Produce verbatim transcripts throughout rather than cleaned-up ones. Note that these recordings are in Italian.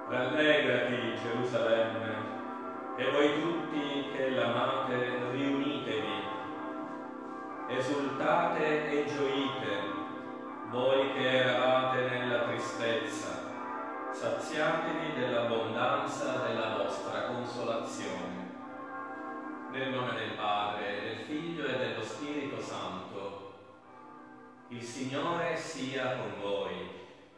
Rallegrati, Gerusalemme, e voi tutti che l'amate, riunitevi. Esultate e gioite, voi che eravate nella tristezza, saziatevi dell'abbondanza della vostra consolazione. Nel nome del Padre, del Figlio e dello Spirito Santo. Il Signore sia con voi.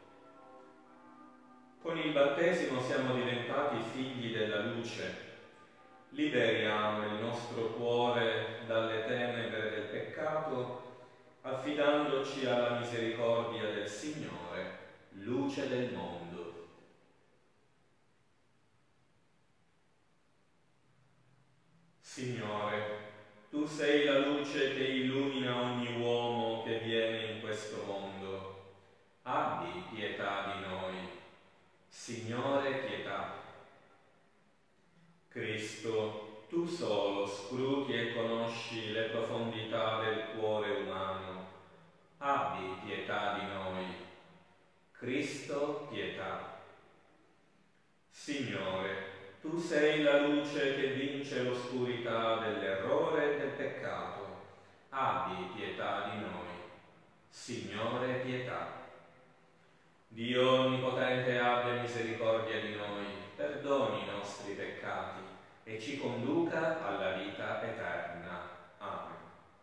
Con il battesimo siamo diventati figli della luce. Liberiamo il nostro cuore dalle tenebre del peccato, affidandoci alla misericordia del Signore, luce del mondo. Signore, tu sei la luce che illumina ogni uomo che viene in questo mondo. Abbi pietà di noi. Signore, pietà. Cristo, tu solo scruti e conosci le profondità del cuore umano. Abbi pietà di noi. Cristo, pietà. Signore, tu sei la luce che vince l'oscurità dell'errore e del peccato. Abbi pietà di noi. Signore, pietà. Dio Onnipotente abbia misericordia di noi, perdoni i nostri peccati e ci conduca alla vita eterna. Amen.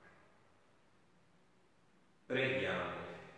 Preghiamo.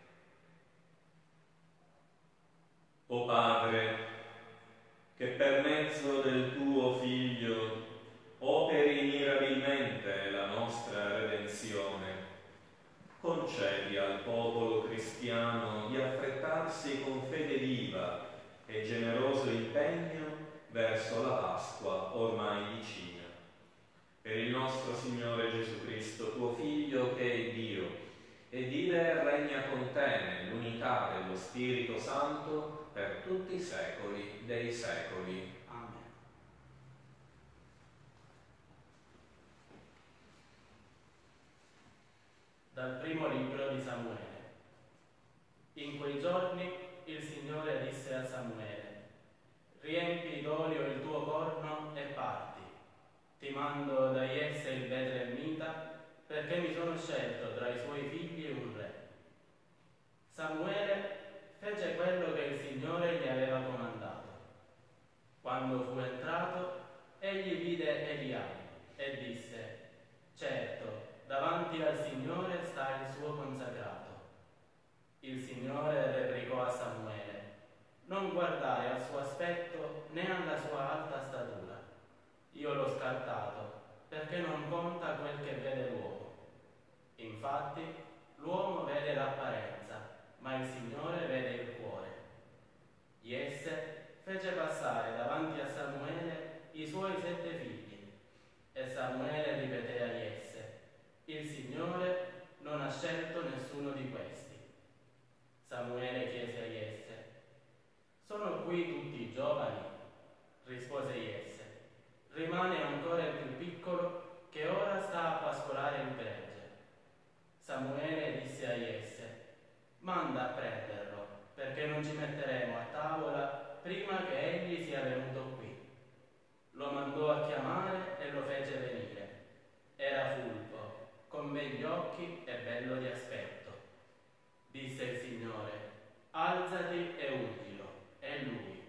O Padre, che per mezzo del tuo Figlio operi mirabilmente la nostra redenzione, concedi al popolo cristiano di affrettarsi con fede viva e generoso impegno verso la Pasqua ormai vicina. Per il nostro Signore Gesù Cristo, tuo Figlio, che è Dio, e vive e regna con te nell'unità dello Spirito Santo per tutti i secoli dei secoli. Dal primo libro di Samuele. In quei giorni il Signore disse a Samuele: riempi d'olio il tuo corno e parti. Ti mando da Jesse il Betlemmita, perché mi sono scelto tra i suoi figli un re. Samuele fece quello che il Signore gli aveva comandato. Quando fu entrato, egli vide Eliabi e disse: certo, davanti al Signore sta il suo consacrato. Il Signore replicò a Samuele: non guardare al suo aspetto né alla sua alta statura. Io l'ho scartato perché non conta quel che vede l'uomo. Infatti, l'uomo vede l'apparenza, ma il Signore vede il cuore. Jesse fece passare davanti a Samuele i suoi sette figli, e Samuele ripeté a Jesse: il Signore non ha scelto nessuno di questi. Samuele chiese a Jesse: sono qui tutti i giovani? Rispose Jesse: rimane ancora il più piccolo, che ora sta a pascolare il gregge. Samuele disse a Jesse: manda a prenderlo, perché non ci metteremo a tavola prima che egli sia venuto qui. Lo mandò a chiamare e lo fece venire. Era fulvo, con begli occhi e bello di aspetto. Disse il Signore: alzati e ungilo. E lui.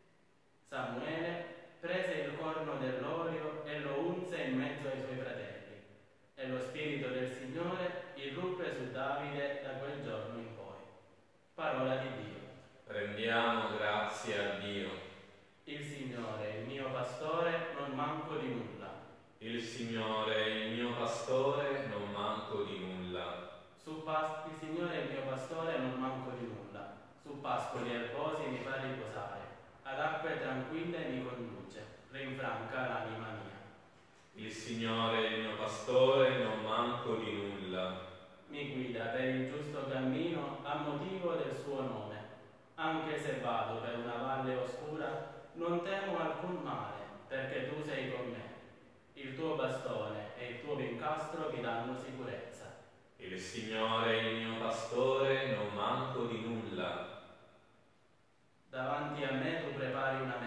Samuele prese il corno dell'olio e lo unse in mezzo ai suoi fratelli, e lo Spirito del Signore irruppe su Davide da quel giorno in poi. Parola di Dio. Rendiamo grazie a Dio. Il Signore, il mio pastore, non manco di nulla. Il Signore, il mio pastore, non manco di nulla. Su pas- il Signore è il mio pastore, non manco di nulla. Su pascoli erbosi mi fa riposare, ad acque tranquille mi conduce, rinfranca l'anima mia. Il Signore è il mio pastore, non manco di nulla. Mi guida per il giusto cammino a motivo del suo nome. Anche se vado per una valle oscura, non temo alcun male, perché tu sei con me. Il tuo bastone e il tuo incastro mi danno sicurezza. Il Signore è il mio pastore, non manco di nulla. Davanti a me tu prepari una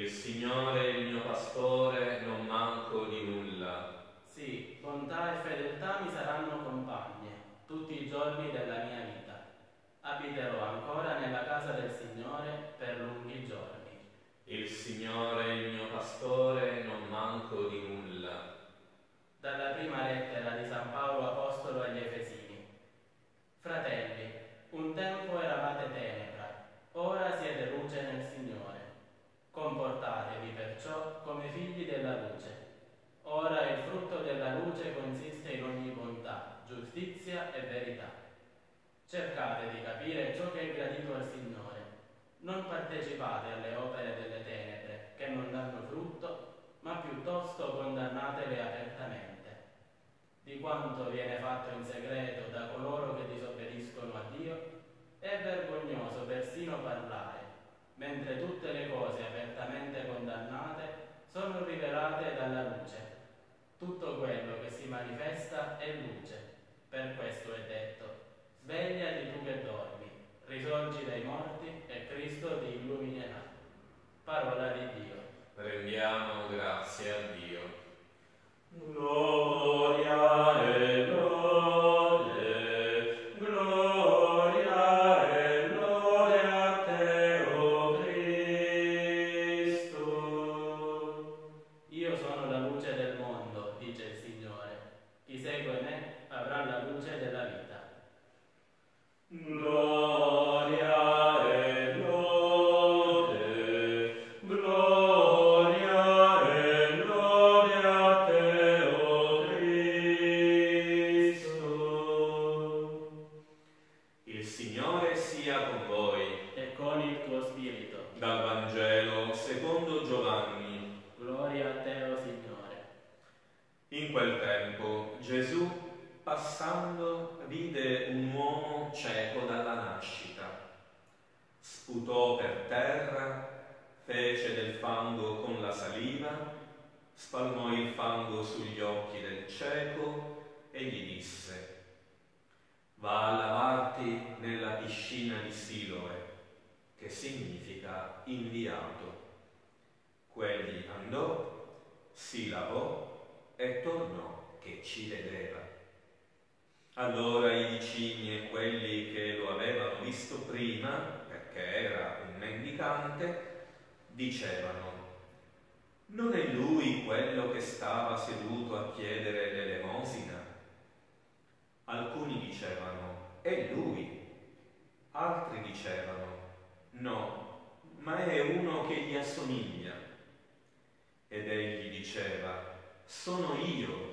Il Signore è il mio pastore, non manco di nulla. Sì, bontà e fedeltà mi saranno compagne tutti i giorni della mia vita. Abiterò ancora nella casa del Signore per lunghi giorni. Il Signore è il mio pastore, non manco di nulla. Dalla prima lettera di San Paolo Apostolo agli Efesini. Fratelli, un tempo eravate tenebra, ora siete luce nel Signore. Comportatevi perciò come figli della luce. Ora il frutto della luce consiste in ogni bontà, giustizia e verità. Cercate di capire ciò che è gradito al Signore. Non partecipate alle opere delle tenebre, che non danno frutto, ma piuttosto condannatele apertamente. Di quanto viene fatto in segreto da coloro che disobbediscono a Dio, è vergognoso persino parlare, mentre tutte le cose apertamente condannate sono rivelate dalla luce. Tutto quello che si manifesta è luce. Per questo è detto: svegliati tu che dormi, risorgi dai morti e Cristo ti illuminerà. Parola di Dio. Rendiamo grazie a Dio. Gloria e lode, gloria e lode a te, o Cristo. Io sono la luce del mondo, dice il Signore. Chi segue me avrà la luce della vita. Gloria e lode, gloria e lode a te, o Cristo. Il Signore sia con voi. E con il tuo spirito. Dal Vangelo secondo Giovanni. Gloria a te, o Signore. In quel tempo Gesù, passando, vide un uomo cieco dalla nascita. Sputò per terra, fece del fango con la saliva, spalmò il fango sugli occhi del cieco e gli disse: va a lavarti nella piscina di Siloe, che significa inviato. Quegli andò, si lavò e tornò che ci vedeva. Allora i vicini e quelli che lo avevano visto prima, perché era un mendicante, dicevano: non è lui quello che stava seduto a chiedere l'elemosina? Alcuni dicevano: è lui. Altri dicevano: no, ma è uno che gli assomiglia. Ed egli diceva: sono io.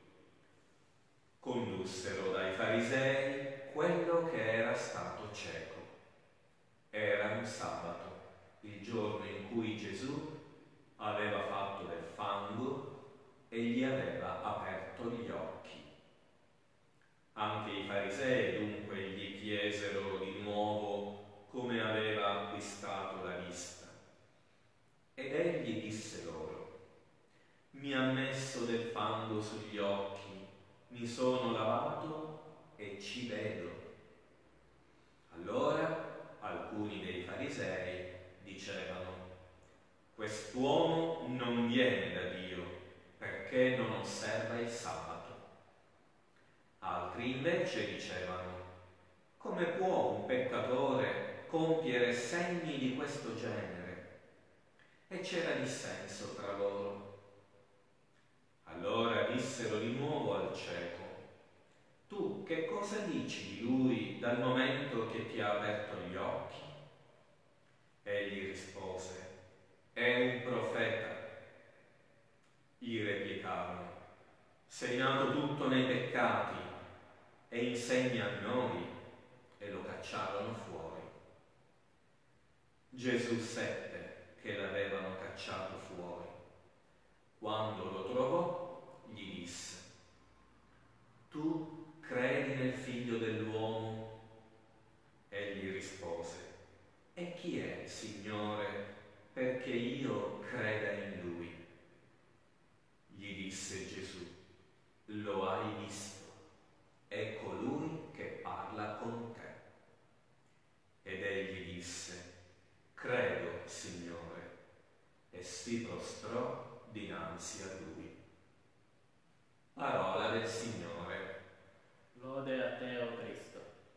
Condussero dai farisei quello che era stato cieco. Era un sabato, il giorno in cui Gesù aveva fatto del fango e gli aveva aperto gli occhi. Anche i farisei dunque gli chiesero di nuovo come aveva acquistato la vista. Ed egli disse loro: mi ha messo del fango sugli occhi, mi sono lavato e ci vedo. Allora alcuni dei farisei dicevano: quest'uomo non viene da Dio, perché non osserva il sabato. Altri invece dicevano: come può un peccatore compiere segni di questo genere? E c'era dissenso tra loro. Allora dissero di nuovo al cieco: tu che cosa dici di lui dal momento che ti ha aperto gli occhi? Egli rispose: è un profeta. Gli replicarono: sei nato tutto nei peccati e insegna a noi. E lo cacciarono fuori. Gesù seppe che l'avevano cacciato fuori. Quando lo trovò, gli disse: tu credi nel Figlio dell'uomo? Egli rispose: e chi è, Signore, perché io creda in lui? Gli disse Gesù: lo hai visto, è colui che parla con te. Ed egli disse: credo, Signore, e dinanzi a Lui. Parola del Signore. Lode a te, o Cristo.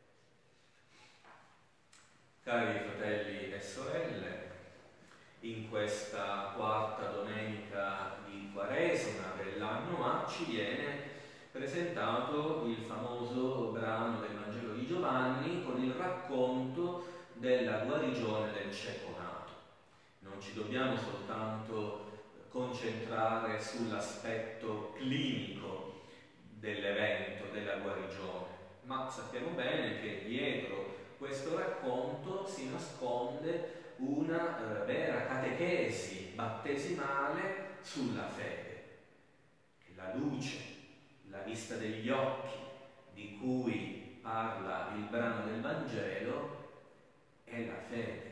Cari fratelli e sorelle, in questa quarta domenica di Quaresima dell'anno A ci viene presentato il famoso brano del Vangelo di Giovanni con il racconto della guarigione del cieco nato. Non ci dobbiamo soltanto concentrare sull'aspetto clinico dell'evento della guarigione, ma sappiamo bene che dietro questo racconto si nasconde una eh, vera catechesi battesimale sulla fede. La luce, la vista degli occhi di cui parla il brano del Vangelo è la fede.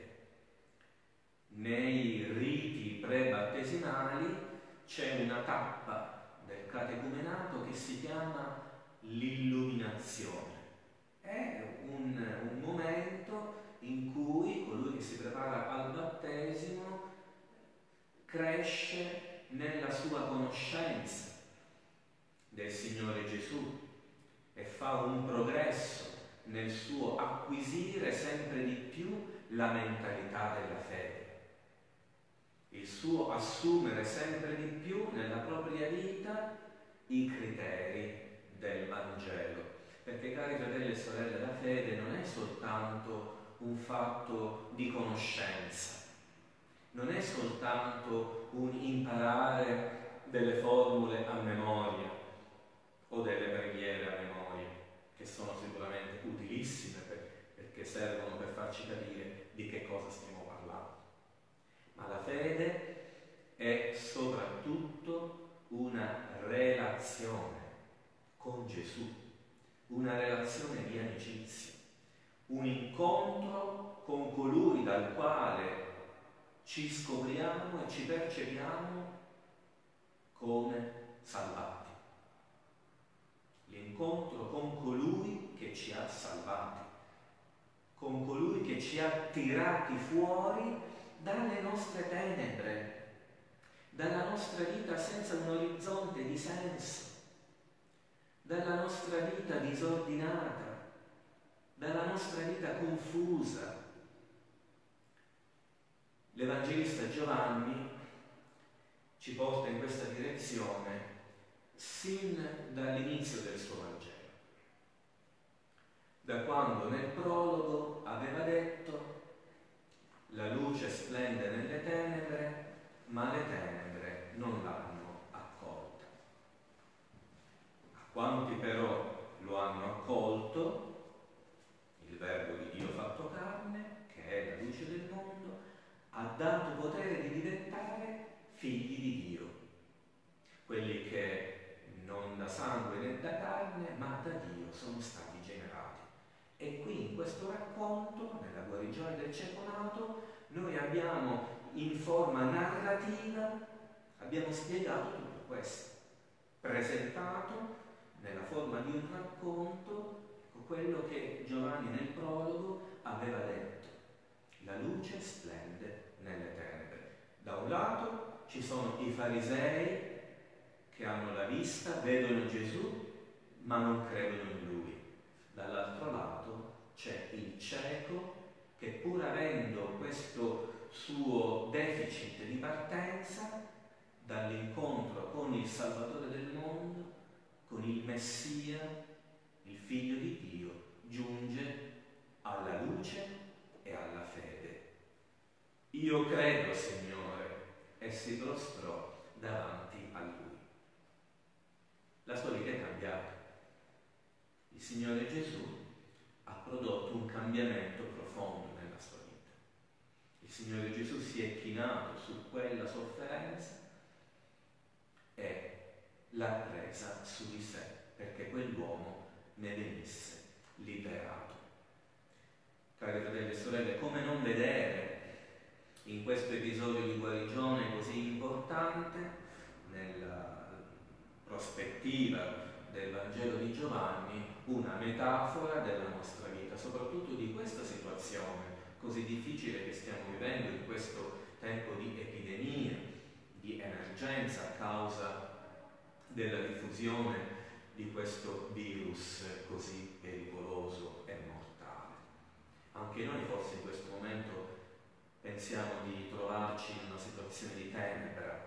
Nei riti pre-battesimali c'è una tappa del catecumenato che si chiama l'illuminazione. È un, un momento in cui colui che si prepara al battesimo cresce nella sua conoscenza del Signore Gesù e fa un progresso nel suo acquisire sempre di più la mentalità della fede, il suo assumere sempre di più nella propria vita i criteri del Vangelo. Perché, cari fratelli e sorelle, la fede non è soltanto un fatto di conoscenza, non è soltanto un imparare delle formule a memoria o delle preghiere a memoria, che sono sicuramente utilissime per, perché servono per farci capire di che cosa stiamo parlando. Ma la fede è soprattutto una relazione con Gesù, una relazione di amicizia, un incontro con colui dal quale ci scopriamo e ci percepiamo come salvati. L'incontro con colui che ci ha salvati, con colui che ci ha tirati fuori dalle nostre tenebre, dalla nostra vita senza un orizzonte di senso, dalla nostra vita disordinata, dalla nostra vita confusa. L'Evangelista Giovanni ci porta in questa direzione sin dall'inizio del suo Vangelo, da quando nel prologo aveva detto: la luce splende nelle tenebre, ma le tenebre non l'hanno accolta. A quanti però lo hanno accolto, il Verbo di Dio fatto carne, che è la luce del mondo, ha dato potere di diventare figli di Dio, quelli che non da sangue né da carne, ma da Dio sono stati generati. E qui in questo racconto, nella guarigione del cieco nato, noi abbiamo in forma narrativa, abbiamo spiegato tutto questo, presentato nella forma di un racconto quello che Giovanni nel prologo aveva detto: la luce splende nelle tenebre. Da un lato ci sono i farisei che hanno la vista, vedono Gesù, ma non credono in Lui. Dall'altro lato c'è il cieco che, pur avendo questo suo deficit di partenza dall'incontro con il Salvatore del mondo, con il Messia, il Figlio di Dio, giunge alla luce e alla fede. Io credo, Signore, e si prostrò davanti a Lui. La sua vita è cambiata. Il Signore Gesù ha prodotto un cambiamento profondo nella sua vita. Il Signore Gesù si è chinato su quella sofferenza e l'ha presa su di sé, perché quell'uomo ne venisse liberato. Cari fratelli e sorelle, come non vedere in questo episodio di guarigione così importante, nella prospettiva del Vangelo di Giovanni, una metafora della nostra vita, soprattutto di questa situazione così difficile che stiamo vivendo in questo tempo di epidemia, di emergenza a causa della diffusione di questo virus così pericoloso e mortale. Anche noi forse in questo momento pensiamo di trovarci in una situazione di tenebra,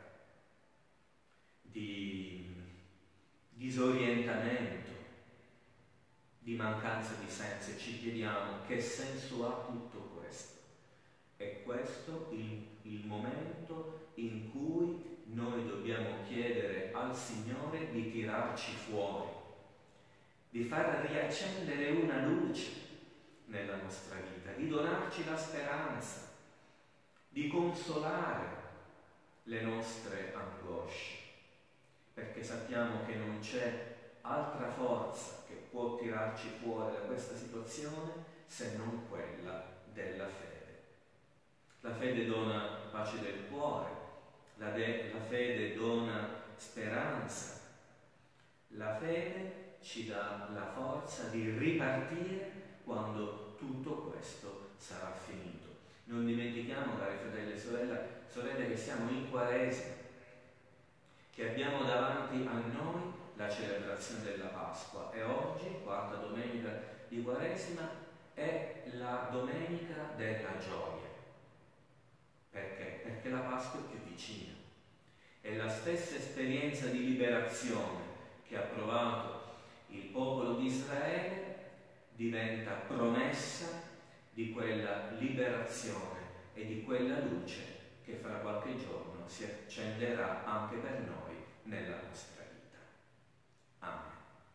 di disorientamento, di mancanza di senso, e ci chiediamo che senso ha tutto questo. È questo il, il momento in cui noi dobbiamo chiedere al Signore di tirarci fuori, di far riaccendere una luce nella nostra vita, di donarci la speranza, di consolare le nostre angosce, perché sappiamo che non c'è altra forza che può tirarci fuori da questa situazione se non quella della fede. La fede dona pace del cuore, la, de- la fede dona speranza, la fede ci dà la forza di ripartire quando tutto questo sarà finito. Non dimentichiamo, cari fratelli e sorelle, sorelle, che siamo in Quaresima, che abbiamo davanti a noi la celebrazione della Pasqua, e oggi, quarta domenica di Quaresima, è la domenica della gioia. Perché? Perché la Pasqua è più vicina. È la stessa esperienza di liberazione che ha provato il popolo di Israele, diventa promessa di quella liberazione e di quella luce che fra qualche giorno si accenderà anche per noi nella nostra vita. Amen.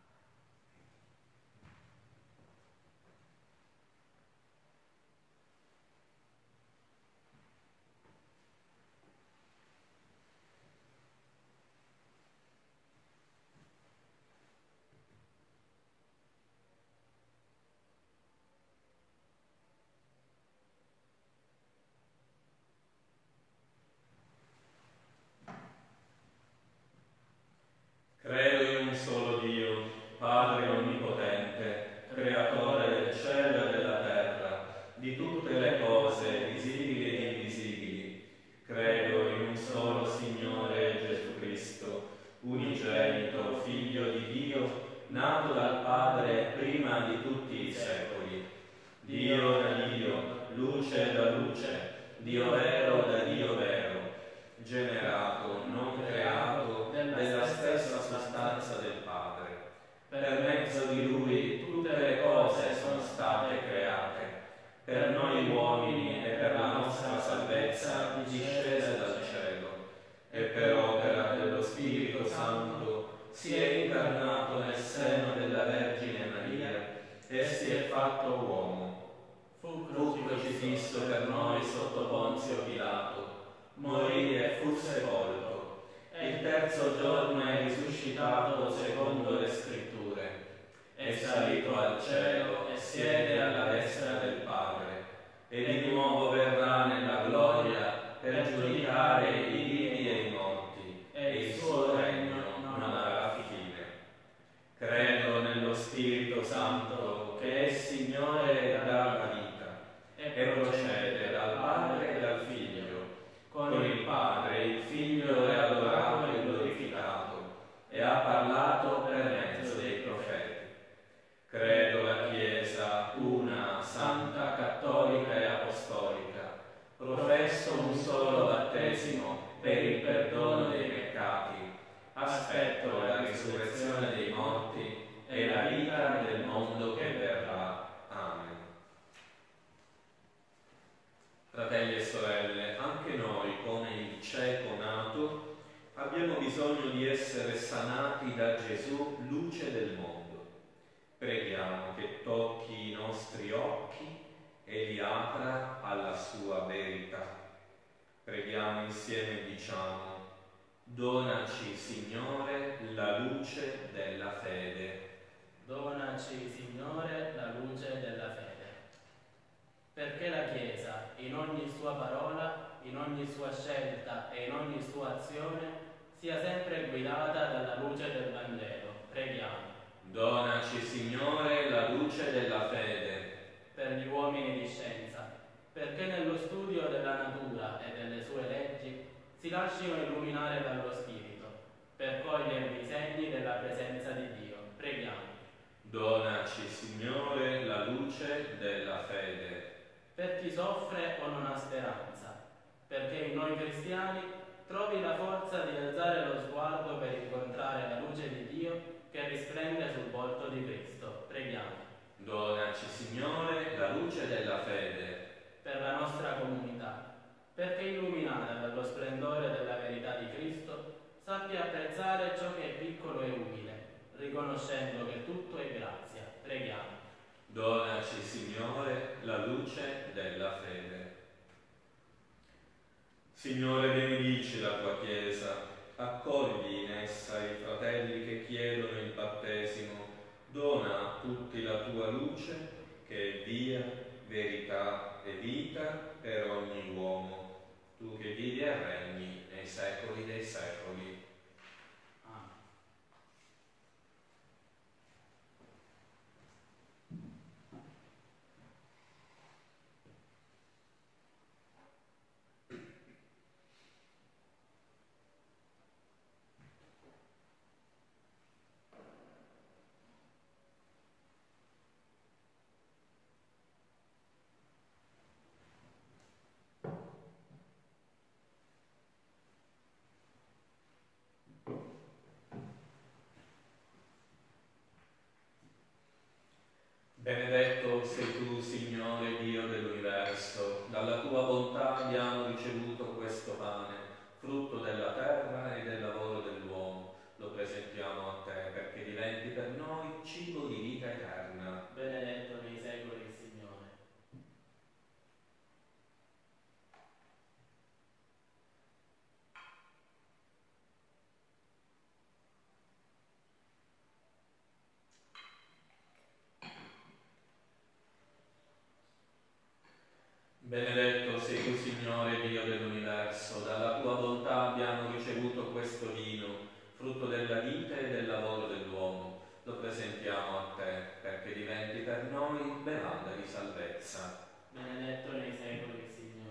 Credo in un solo Dio, Padre onnipotente, creatore del cielo e della terra, di tutte le cose visibili e invisibili. Credo in un solo Signore Gesù Cristo, unigenito, Figlio di Dio, nato dal Padre prima di tutti i secoli. Dio da Dio, luce da luce, Dio vero da Dio vero, generato, non creato, della stessa sostanza del Padre. Per mezzo di Lui tutte le cose sono state create, per noi uomini e per la nostra salvezza discese dal cielo, e per opera dello Spirito Santo si è incarnato nel seno della Vergine Maria e si è fatto uomo. Fu crocifisso per noi sotto Ponzio Pilato, morì e fu sepolto. Il terzo giorno è risuscitato secondo le Scritture, è salito al cielo e siede alla destra del Padre, e di nuovo verrà nella gloria per giudicare i vivi e i morti, e il suo regno non avrà fine. Credo nello Spirito Santo, che è Signore e dà la vita, e procede dal Padre e dal Figlio. Con il Padre il Figlio è adorato e glorificato, e ha parlato per mezzo dei profeti. Credo la Chiesa, una, santa, cattolica e apostolica. Professo un solo battesimo per il perdono dei peccati. Aspetto la risurrezione dei morti e la vita del mondo che verrà. Amen. Fratelli e sorelle, anche noi, come il cieco nato, abbiamo bisogno di essere sanati da Gesù, luce del mondo. Preghiamo che tocchi i nostri occhi e li apra alla sua verità. Preghiamo insieme e diciamo: donaci, Signore, la luce della fede. Donaci, Signore, la luce della fede. Perché la Chiesa, in ogni sua parola, in ogni sua scelta e in ogni sua azione, sia sempre guidata dalla luce del Vangelo. Preghiamo. Donaci, Signore, la luce della fede. Per gli uomini di scienza, perché nello studio della natura e delle sue leggi si lascino illuminare dallo Spirito per cogliere i segni della presenza di Dio. Preghiamo. Donaci, Signore, la luce della fede. Per chi soffre o non ha speranza, perché in noi cristiani trovi la forza di alzare lo sguardo per incontrare la luce di Dio che risplende sul volto di Cristo. Preghiamo. Donaci, Signore, la luce della fede. Per la nostra comunità, perché illuminata dallo splendore della verità di Cristo, sappia apprezzare ciò che è piccolo e umile, riconoscendo che tutto è grazia. Preghiamo. Donaci, Signore, la luce della fede. Signore, benedici la tua Chiesa, accogli in essa i fratelli che chiedono il battesimo, dona a tutti la tua luce, che è via, verità e vita per ogni uomo, tu che vivi e regni nei secoli dei secoli. Benedetto sei tu, Signore Dio dell'universo, dalla tua bontà abbiamo ricevuto questo pane, frutto della terra e del lavoro dell'uomo. Lo presentiamo a te perché diventi per noi cibo di vita eterna. Benedetto nei secoli il Signore. Benedetto sei tu, Signore Dio dell'universo, dalla tua bontà abbiamo ricevuto questo vino, frutto della vita e del lavoro dell'uomo. Lo presentiamo a te perché diventi per noi bevanda di salvezza. Benedetto nei secoli il Signore.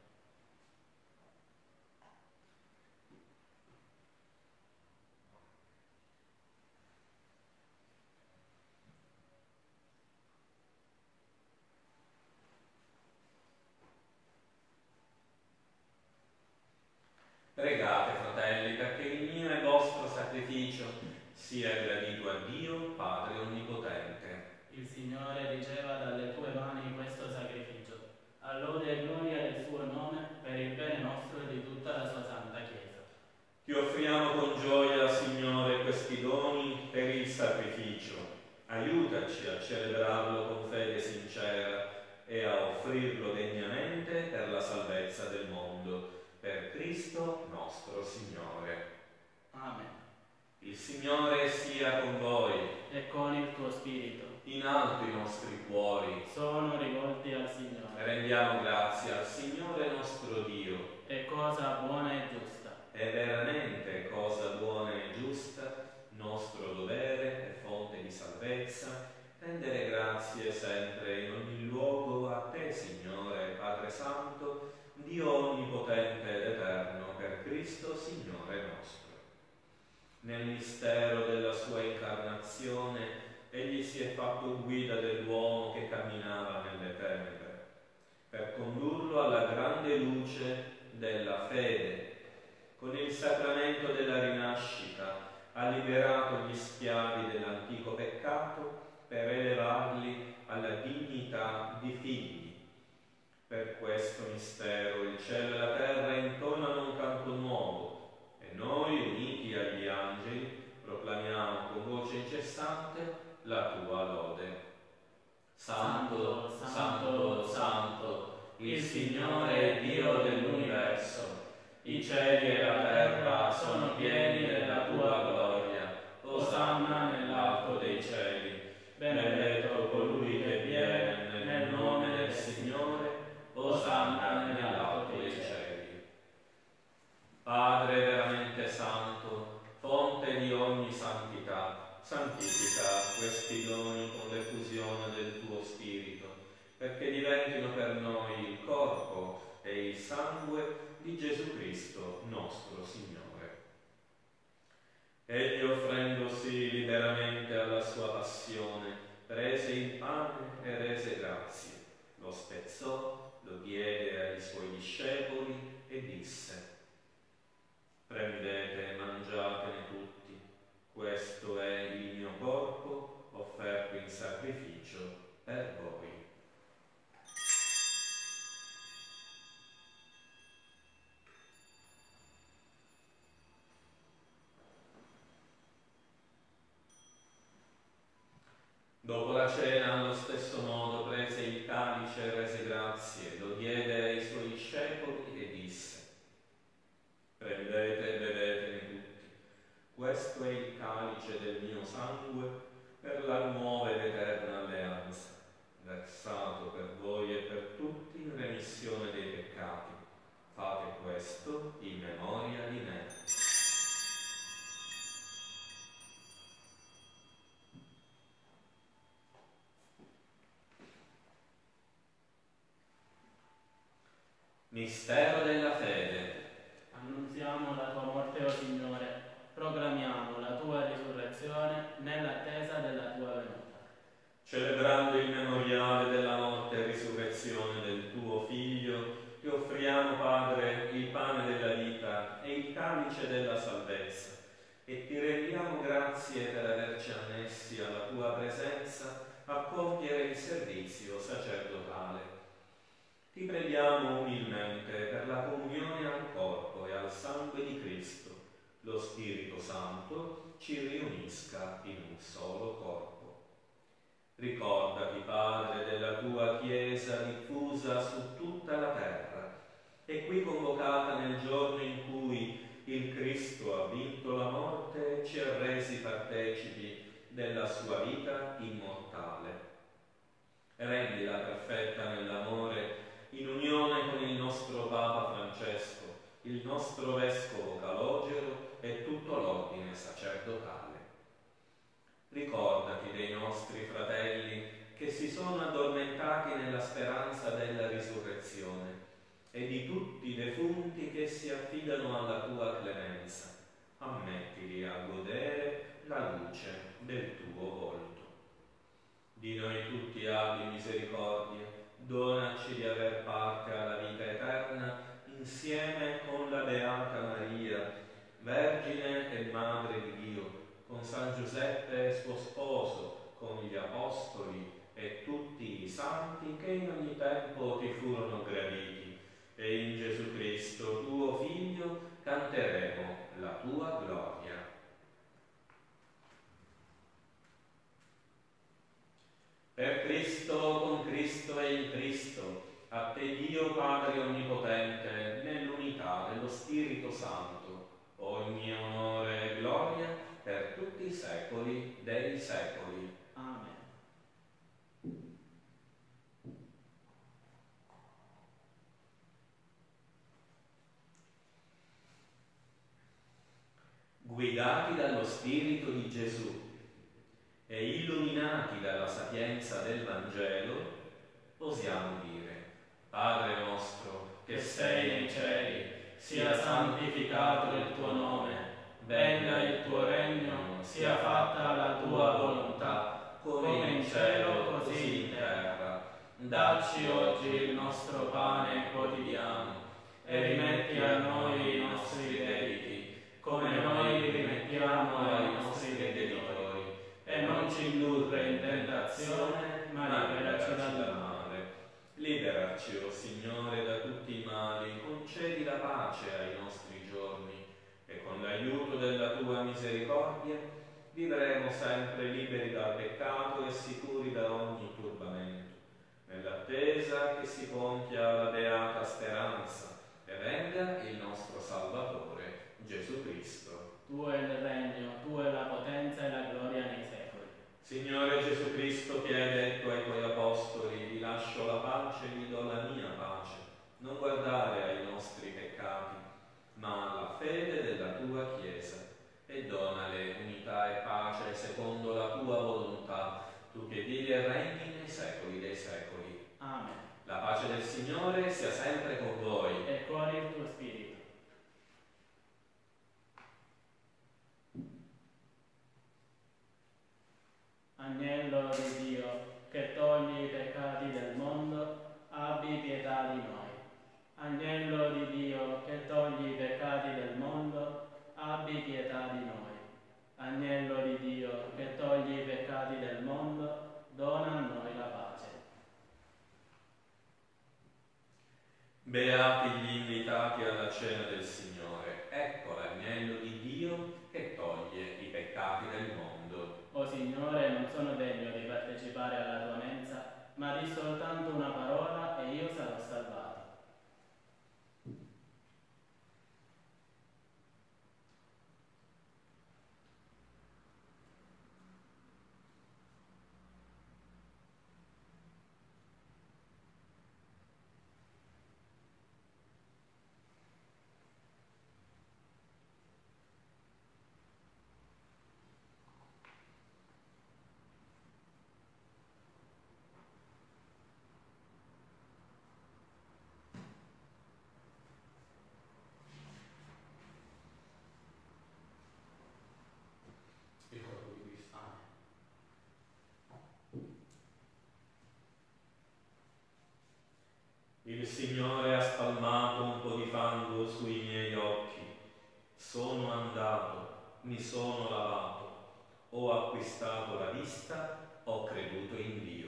Pregate, fratelli, perché il mio e vostro sacrificio sia gradito a Dio, Padre Onnipotente. Il Signore riceva dalle tue mani questo sacrificio, a lode e gloria del suo nome, per il bene nostro e di tutta la sua santa Chiesa. Ti offriamo con gioia, Signore, questi doni per il sacrificio. Aiutaci a celebrarlo con fede sincera e a offrirlo degnamente per la salvezza del mondo. Per Cristo nostro Signore. Amen. Il Signore sia con voi. E con il tuo spirito. In alto i nostri cuori. Sono rivolti al Signore. Rendiamo grazie al Signore nostro Dio. È cosa buona e giusta. È veramente cosa buona e giusta, nostro dovere e fonte di salvezza, rendere grazie sempre in ogni luogo a te, Signore, Padre Santo, Dio onnipotente ed eterno, per Cristo, Signore nostro. Nel mistero della sua incarnazione, egli si è fatto guida dell'uomo che camminava nelle tenebre, per condurlo alla grande luce della fede. Con il sacramento della rinascita ha liberato gli schiavi dell'antico peccato per elevarli alla dignità di figli. Per questo mistero il cielo e la terra intonano un canto nuovo e noi, uniti agli angeli, proclamiamo con voce incessante la tua lode. Santo, santo, santo, il Signore Dio dell'universo, i cieli e la terra sono pieni della tua gloria. Osanna nell'alto dei cieli. Benedetto colui che viene nel nome del Signore. Osanna nell'alto dei cieli. Padre veramente santo, fonte di ogni santità, santifica questi doni con l'effusione del tuo Spirito, perché diventino per noi il corpo e il sangue di Gesù Cristo, nostro Signore. Egli, offrendosi liberamente alla sua passione, prese il pane e rese grazie, lo spezzò, lo diede ai suoi discepoli e disse: prendete e mangiatene tutti, questo è il mio corpo offerto in sacrificio per voi. Dopo la cena, allo stesso modo, prese il calice e rese grazie, lo diede ai suoi discepoli e disse: prendete e bevetene tutti, questo è il calice del mio sangue per la nuova ed eterna alleanza, versato per voi e per tutti in remissione dei peccati. Fate questo in memoria di me. Mistero della fede. Annunziamo la tua morte, o Signore, proclamiamo la tua risurrezione nell'attesa della tua venuta. Celebrando il memoriale della morte e risurrezione del tuo Figlio, ti offriamo, Padre, il pane della vita e il calice della salvezza, e ti rendiamo grazie per averci annessi alla tua presenza a compiere il servizio sacerdotale. Ti preghiamo umilmente per la comunione al corpo e al sangue di Cristo. Lo Spirito Santo ci riunisca in un solo corpo. Ricordati, Padre, della tua Chiesa diffusa su tutta la terra e qui convocata nel giorno in cui il Cristo ha vinto la morte e ci ha resi partecipi della sua vita immortale. Rendila perfetta nell'amore, in unione con il nostro Papa Francesco, il nostro Vescovo Calogero e tutto l'ordine sacerdotale. Ricordati dei nostri fratelli che si sono addormentati nella speranza della risurrezione e di tutti i defunti che si affidano alla tua clemenza. Ammettili a godere la luce del tuo volto. Di noi tutti abbi misericordia, donaci di aver parte alla vita eterna insieme con la Beata Maria, Vergine e Madre di Dio, con San Giuseppe suo sposo, con gli Apostoli e tutti i santi che in ogni tempo ti furono graditi, e in Gesù Cristo, tuo Figlio, canteremo la tua gloria. Per Cristo, con Cristo e in Cristo, a te Dio Padre Onnipotente, nell'unità dello Spirito Santo, ogni onore e gloria per tutti i secoli dei secoli. Amen. Guidati dallo Spirito di Gesù e illuminati dalla sapienza del Vangelo, osiamo dire: Padre nostro, che sei nei cieli, sia santificato il tuo nome, venga il tuo regno, sia fatta la tua volontà, come in cielo così in terra. Dacci oggi il nostro pane quotidiano e rimetti a noi i nostri debiti, come noi li rimettiamo ai nostri debitori. E non ci indurre in tentazione, ma liberaci dal male. Liberaci, o Signore, da tutti i mali, concedi la pace ai nostri giorni, e con l'aiuto della tua misericordia vivremo sempre liberi dal peccato e sicuri da ogni turbamento, nell'attesa che si compia la beata speranza e venga il nostro Salvatore, Gesù Cristo. Tuo è il regno, tua è la potenza e la gloria nei secoli. Signore Gesù Cristo, che hai detto ai tuoi apostoli: vi lascio la pace, vi do la mia pace, non guardare ai nostri peccati, ma alla fede della tua Chiesa, e donale unità e pace secondo la tua volontà, tu che vivi e regni nei secoli dei secoli. Amen. La pace del Signore sia sempre con voi. E con il tuo spirito. Agnello di Dio, che togli i peccati del mondo, abbi pietà di noi. Agnello di Dio, che togli i peccati del mondo, abbi pietà di noi. Agnello di Dio, che togli i peccati del mondo, dona a noi la pace. Beati gli invitati alla cena del Signore. Ecco l'agnello di Dio che toglie i peccati del mondo. O Signore, non sono degno di partecipare alla tua mensa, ma di soltanto una parola e io sarò salvato. Il Signore ha spalmato un po' di fango sui miei occhi. Sono andato, mi sono lavato, ho acquistato la vista, ho creduto in Dio.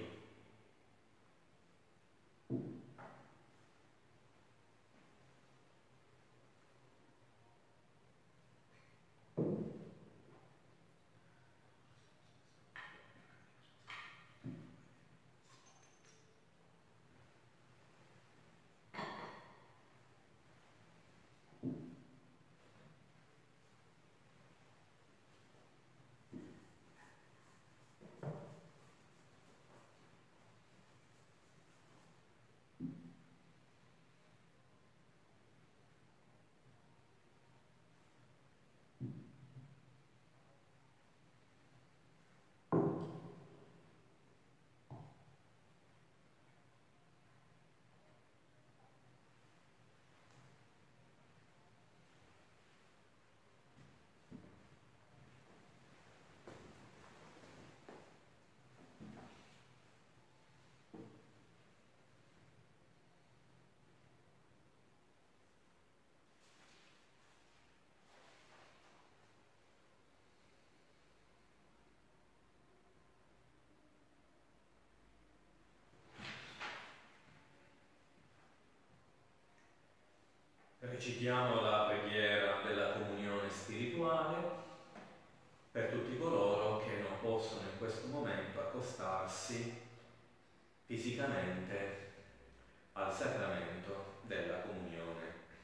Recitiamo la preghiera della comunione spirituale per tutti coloro che non possono in questo momento accostarsi fisicamente al sacramento della comunione.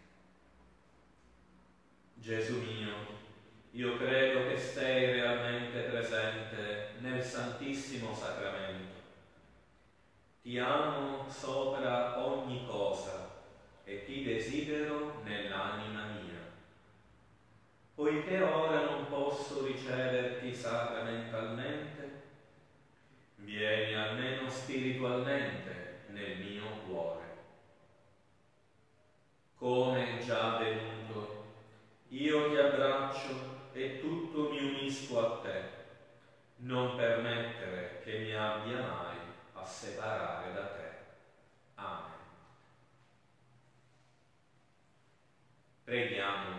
Gesù mio, io credo che sei realmente presente nel Santissimo Sacramento. Ti amo sopra ogni cosa e ti desidero nell'anima mia. Poiché ora non posso riceverti sacramentalmente, vieni almeno spiritualmente nel mio cuore. Come già venuto, io ti abbraccio e tutto mi unisco a te. Non permettere che mi abbia mai a separare da te. Amen. Preghiamo.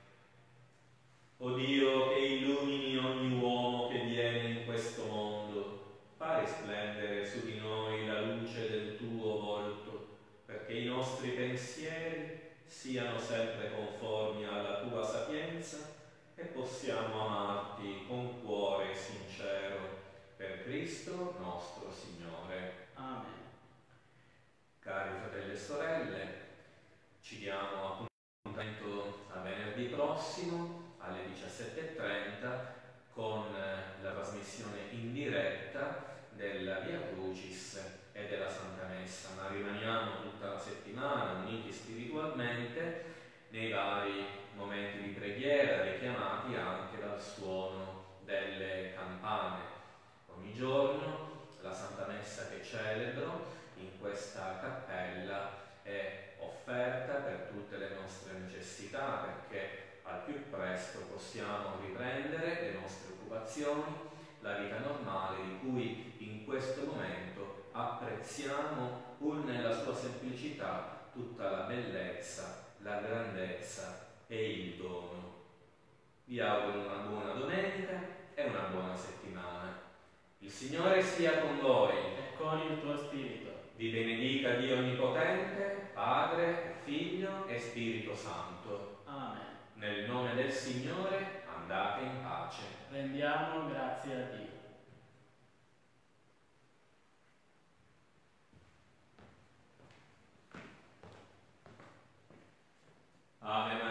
O Dio, che illumini ogni uomo che viene in questo mondo, fa risplendere su di noi la luce del tuo volto, perché i nostri pensieri siano sempre conformi alla tua sapienza e possiamo amarti con cuore sincero, per Cristo nostro Signore. Amen. Cari fratelli e sorelle, ci diamo appuntamento a venerdì prossimo alle diciassette e trenta con la trasmissione in diretta della Via Crucis e della Santa Messa, ma rimaniamo tutta la settimana uniti spiritualmente nei vari momenti di preghiera richiamati anche dal suono delle campane. Ogni giorno la Santa Messa che celebro in questa cappella è offerta per tutte le nostre necessità, perché al più presto possiamo riprendere le nostre occupazioni la vita normale di cui in questo momento apprezziamo, pur nella sua semplicità, tutta la bellezza, la grandezza e il dono. Vi auguro una buona domenica e una buona settimana. Il Signore sia con voi. E con il tuo spirito. Vi benedica Dio Onnipotente, Padre, Figlio e Spirito Santo. Amen. Nel nome del Signore andate in pace. Rendiamo grazie a Dio. Amen.